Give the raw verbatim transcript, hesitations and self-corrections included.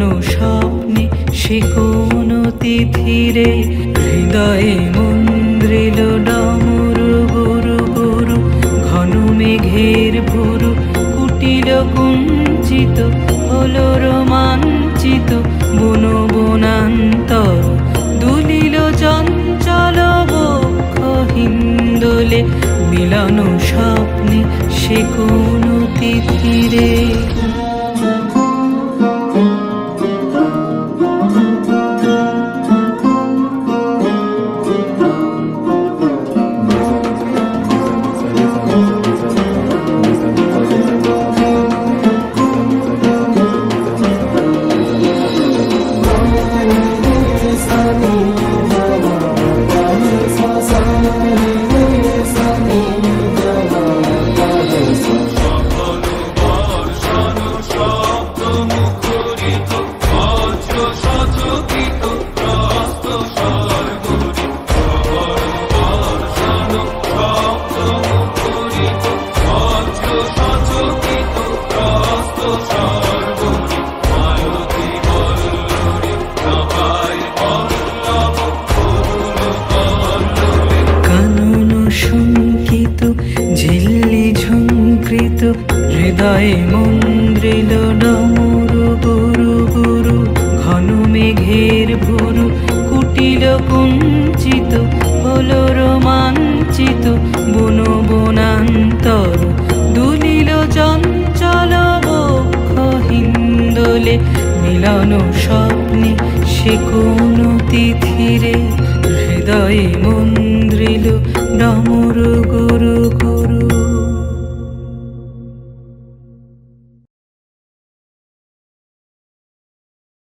স্বপ্নে সে কোন তিথিরে হৃদয়ে মন্দ্রিল ডমরু গুরু গুরু ঘন মেঘের ভুরু কুটিল কুঞ্চিত হলো রোমাঞ্চিত বন বনান্তর দুলিল চঞ্চল বক্ষ হিন্দোলে মিলন স্বপ্নে সে কোন তিথিরে। ঝিল্লি ঝুঙ্কৃত হৃদয়ে মন্দ্রিল ডমরু গুরু গুরু ঘন মেঘের ভুরু কুটিল কুঞ্চিত হলো রোমাঞ্চিত বন বনান্তর দুলিল চঞ্চল বক্ষ হিন্দোলে মিলন স্বপ্নে সে কোন তিথিরে হৃদয়ে মন্দ্রিল ডমরু গুরু